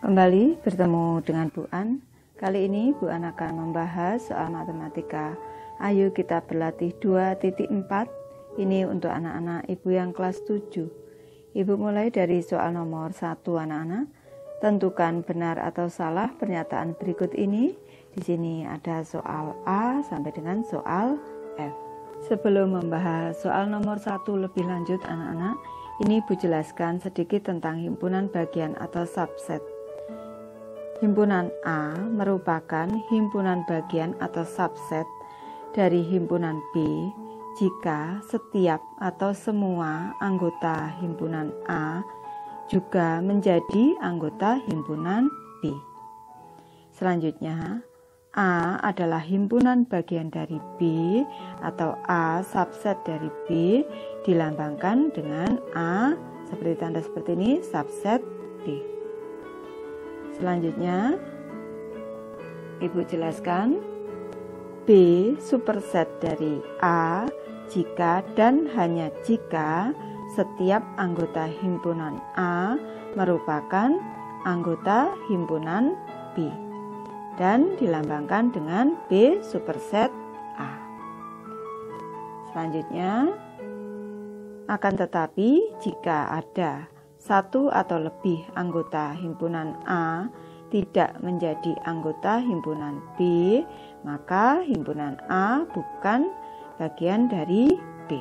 Kembali bertemu dengan Bu An. Kali ini Bu An akan membahas soal matematika. Ayo kita berlatih 2.4. Ini untuk anak-anak Ibu yang kelas 7. Ibu mulai dari soal nomor 1 anak-anak. Tentukan benar atau salah pernyataan berikut ini. Di sini ada soal A sampai dengan soal F. Sebelum membahas soal nomor 1 lebih lanjut anak-anak, ini Bu jelaskan sedikit tentang himpunan bagian atau subset. Himpunan A merupakan himpunan bagian atau subset dari himpunan B jika setiap atau semua anggota himpunan A juga menjadi anggota himpunan B. Selanjutnya, A adalah himpunan bagian dari B atau A subset dari B dilambangkan dengan A seperti tanda seperti ini, subset B. Selanjutnya, Ibu jelaskan B superset dari A jika dan hanya jika setiap anggota himpunan A merupakan anggota himpunan B dan dilambangkan dengan B superset A. Selanjutnya, akan tetapi jika ada satu atau lebih anggota himpunan A tidak menjadi anggota himpunan B, maka himpunan A bukan bagian dari B.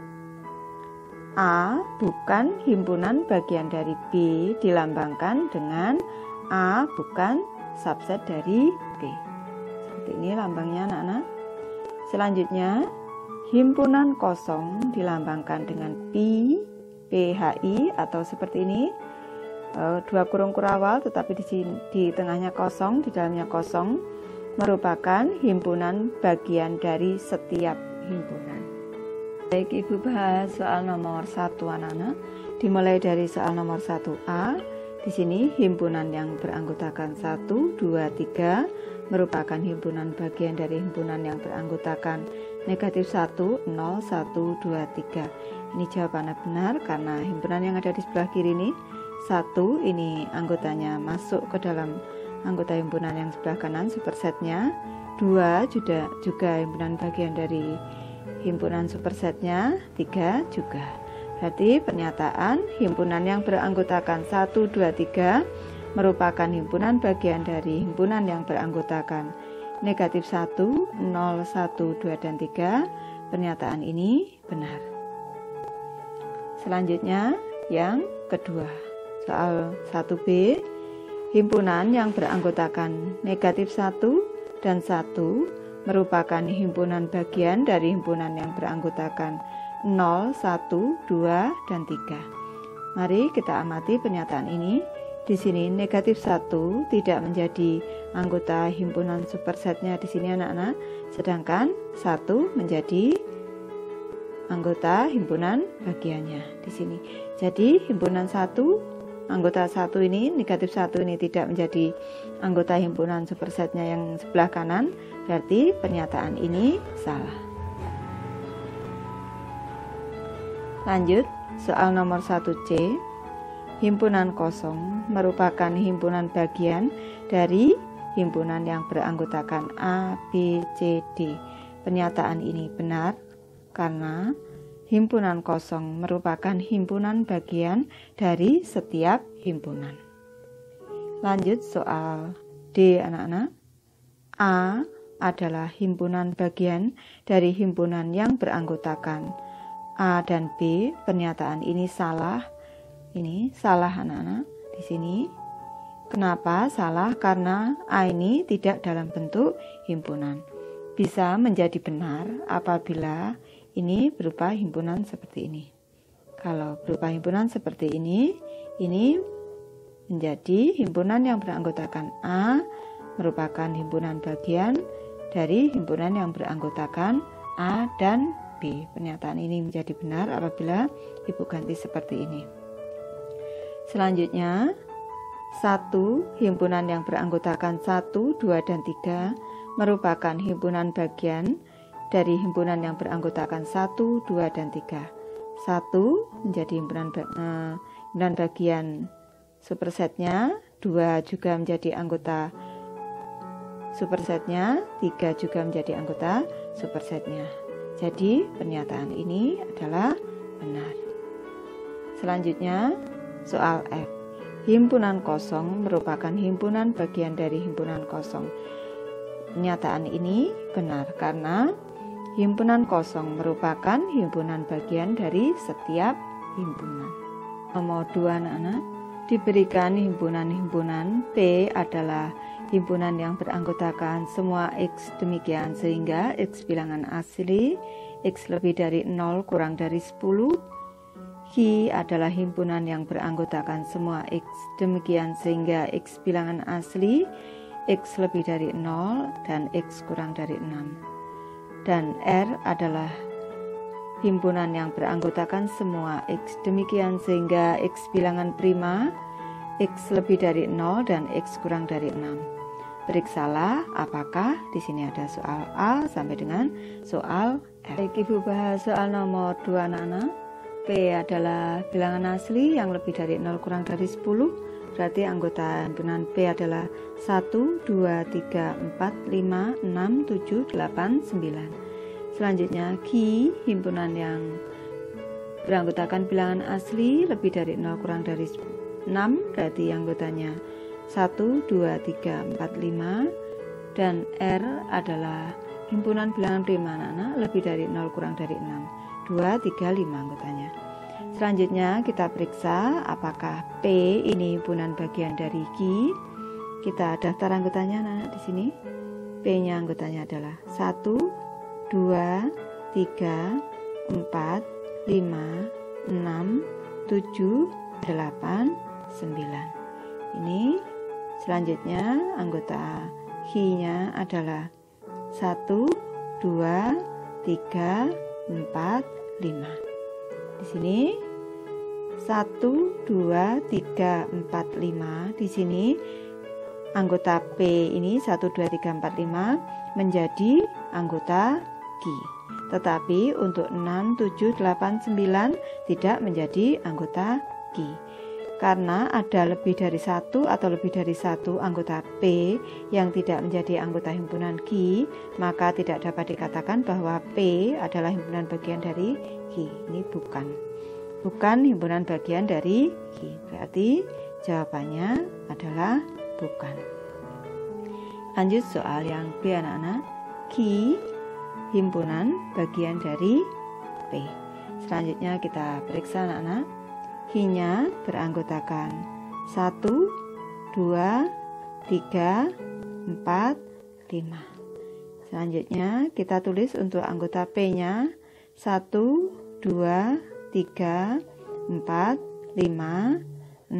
A bukan himpunan bagian dari B dilambangkan dengan A bukan subset dari B. Seperti ini lambangnya anak-anak. Selanjutnya, himpunan kosong dilambangkan dengan PHI atau seperti ini, dua kurung kurawal tetapi di tengahnya kosong, di dalamnya kosong, merupakan himpunan bagian dari setiap himpunan. Baik, Ibu bahas soal nomor 1 anak-anak. Dimulai dari soal nomor 1A. Di sini himpunan yang beranggotakan 1, 2, 3 merupakan himpunan bagian dari himpunan yang beranggotakan negatif 1, 0, 1, 2, 3. Ini jawabannya benar karena himpunan yang ada di sebelah kiri ini 1 ini anggotanya masuk ke dalam anggota himpunan yang sebelah kanan supersetnya. 2 juga himpunan bagian dari himpunan supersetnya. 3 juga. Berarti pernyataan himpunan yang beranggotakan 1, 2, 3 merupakan himpunan bagian dari himpunan yang beranggotakan negatif 1, 0, 1, 2, dan 3. Pernyataan ini benar. Selanjutnya yang kedua, soal 1B, himpunan yang beranggotakan negatif 1 dan 1 merupakan himpunan bagian dari himpunan yang beranggotakan 0, 1, 2, dan 3. Mari kita amati pernyataan ini. Di sini negatif 1 tidak menjadi anggota himpunan supersetnya di sini anak-anak, sedangkan 1 menjadi anggota himpunan bagiannya di sini. Jadi himpunan 1, anggota 1 ini, negatif 1 ini tidak menjadi anggota himpunan supersetnya yang sebelah kanan, berarti pernyataan ini salah. Lanjut, soal nomor 1C. Himpunan kosong merupakan himpunan bagian dari himpunan yang beranggotakan A, B, C, D. Pernyataan ini benar karena himpunan kosong merupakan himpunan bagian dari setiap himpunan. Lanjut soal D anak-anak. A adalah himpunan bagian dari himpunan yang beranggotakan A dan B. Pernyataan ini salah. Ini salah anak-anak di sini. Kenapa salah? Karena A ini tidak dalam bentuk himpunan. Bisa menjadi benar apabila ini berupa himpunan seperti ini. Kalau berupa himpunan seperti ini menjadi himpunan yang beranggotakan A merupakan himpunan bagian dari himpunan yang beranggotakan A dan B. Pernyataan ini menjadi benar apabila Ibu ganti seperti ini. Selanjutnya, 1 himpunan yang beranggotakan 1, 2, dan 3 merupakan himpunan bagian dari himpunan yang beranggotakan 1, 2, dan 3. 1 menjadi himpunan bagian supersetnya, 2 juga menjadi anggota supersetnya, 3 juga menjadi anggota supersetnya. Jadi pernyataan ini adalah benar. Selanjutnya soal F. Himpunan kosong merupakan himpunan bagian dari himpunan kosong. Pernyataan ini benar karena himpunan kosong merupakan himpunan bagian dari setiap himpunan. Nomor 2 anak-anak, diberikan himpunan-himpunan P adalah himpunan yang beranggotakan semua X demikian sehingga X bilangan asli, X lebih dari 0 kurang dari 10. Q adalah himpunan yang beranggotakan semua X demikian sehingga X bilangan asli, X lebih dari 0 dan X kurang dari 6. Dan R adalah himpunan yang beranggotakan semua X demikian sehingga X bilangan prima, X lebih dari 0 dan X kurang dari 6. Periksalah apakah di sini ada soal A sampai dengan soal F. Baik, Ibu bahas soal nomor 2 anak-anak. P adalah bilangan asli yang lebih dari 0 kurang dari 10. Berarti anggota himpunan P adalah 1, 2, 3, 4, 5, 6, 7, 8, 9. Selanjutnya Q, himpunan yang beranggotakan bilangan asli lebih dari 0 kurang dari 6. Berarti anggotanya 1, 2, 3, 4, 5. Dan R adalah himpunan bilangan prima anak-anak lebih dari 0 kurang dari 6. 2, 3, 5 anggotanya. Selanjutnya kita periksa apakah P ini himpunan bagian dari Q. Kita daftar anggotanya nah, di sini. P-nya anggotanya adalah 1, 2, 3, 4, 5, 6, 7, 8, 9. Ini selanjutnya anggota Q-nya adalah 1, 2, 3, 4, 5. Di sini 1, 2, 3, 4, 5. Di sini anggota P ini 1, 2, 3, 4, 5 menjadi anggota Q. Tetapi untuk 6, 7, 8, 9 tidak menjadi anggota Q. Karena ada lebih dari satu atau lebih dari satu anggota P yang tidak menjadi anggota himpunan Q, maka tidak dapat dikatakan bahwa P adalah himpunan bagian dari Q. Ini bukan himpunan bagian dari Q. Berarti jawabannya adalah bukan. Lanjut soal yang B anak-anak. Q himpunan bagian dari P. Selanjutnya kita periksa anak-anak. Q-nya beranggotakan 1, 2, 3, 4, 5. Selanjutnya kita tulis untuk anggota P-nya 1, 2, 3, 4, 5, 6, 7, 8,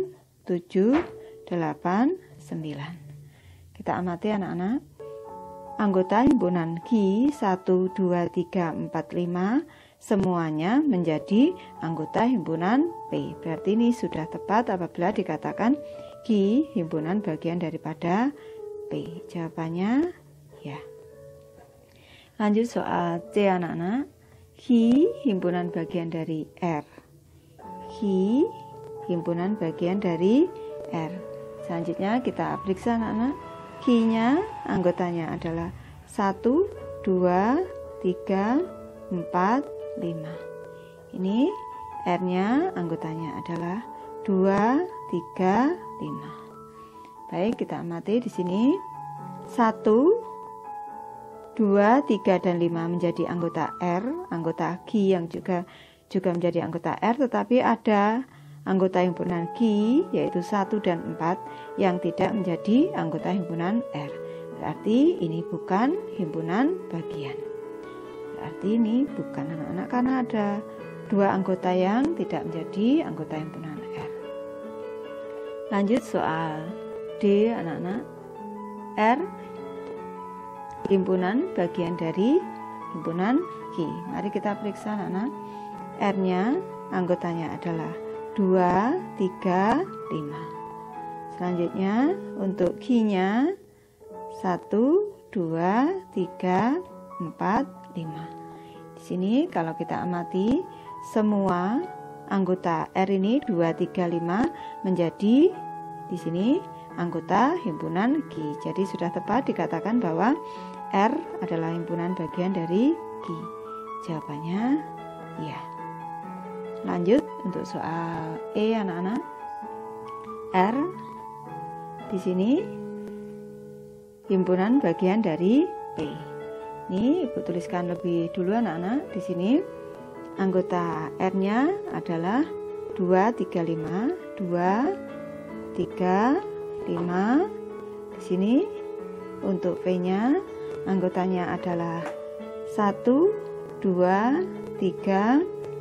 9. Kita amati anak-anak. Anggota himpunan Q 1, 2, 3, 4, 5 semuanya menjadi anggota himpunan P. Berarti ini sudah tepat apabila dikatakan Q himpunan bagian daripada P. Jawabannya ya. Lanjut soal C anak-anak. Q himpunan bagian dari R. Q himpunan bagian dari R. Selanjutnya kita periksa anak-anak. Q-nya anggotanya adalah 1, 2, 3, 4, 5. Ini R-nya anggotanya adalah 2, 3, 5. Baik, kita amati di sini 1, 2, 3, dan 5 menjadi anggota R, anggota Q yang juga menjadi anggota R, tetapi ada anggota himpunan Q yaitu 1 dan 4 yang tidak menjadi anggota himpunan R. Berarti ini bukan himpunan bagian. Berarti ini bukan anak-anak karena ada dua anggota yang tidak menjadi anggota himpunan R. Lanjut soal D anak-anak. R himpunan bagian dari himpunan Q. Mari kita periksa anak-anak. R-nya anggotanya adalah 2, 3, 5. Selanjutnya untuk Q-nya 1, 2, 3, 4, 5. Di sini kalau kita amati semua anggota R ini 2, 3, 5 menjadi di sini anggota himpunan G. Jadi sudah tepat dikatakan bahwa R adalah himpunan bagian dari G. Jawabannya ya. Lanjut untuk soal E anak-anak. R di sini himpunan bagian dari P. Ini Ibu tuliskan lebih dulu anak-anak. Di sini anggota R-nya adalah 2, 3, 5, 2, 3, 5. Di sini untuk P-nya anggotanya adalah 1, 2, 3,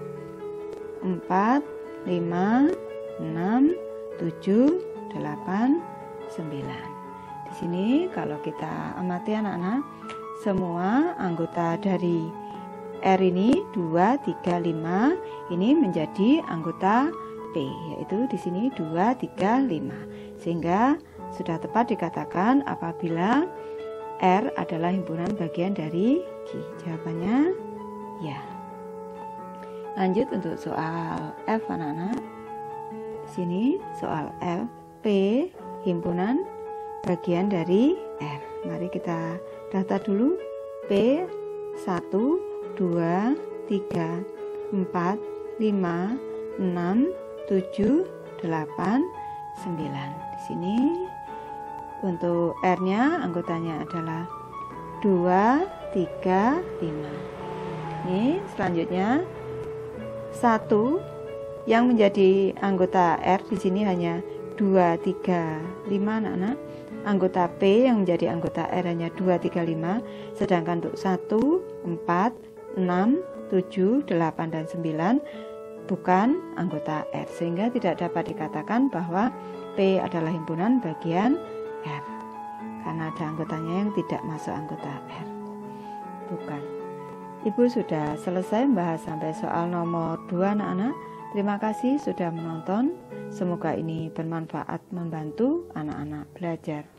4, 5, 6, 7, 8, 9. Di sini kalau kita amati anak-anak, semua anggota dari R ini 2, 3, 5 ini menjadi anggota P, yaitu di sini 2, 3, 5. Sehingga sudah tepat dikatakan apabila R adalah himpunan bagian dari G. Jawabannya ya. Lanjut untuk soal F anak-anak. Di sini soal F, P himpunan bagian dari R. Mari kita data dulu. P 1, 2, 3, 4, 5, 6, 7, 8, 9. Di sini untuk R-nya anggotanya adalah 2, 3, 5. Ini selanjutnya 1 yang menjadi anggota R di sini hanya 2, 3, 5 anak-anak. Anggota P yang menjadi anggota R hanya 2, 3, 5. Sedangkan untuk 1, 4, 6, 7, 8, dan 9 bukan anggota R. Sehingga tidak dapat dikatakan bahwa P adalah himpunan bagian R. Karena ada anggotanya yang tidak masuk anggota R. Bukan. Ibu sudah selesai membahas sampai soal nomor 2 anak-anak. Terima kasih sudah menonton. Semoga ini bermanfaat membantu anak-anak belajar.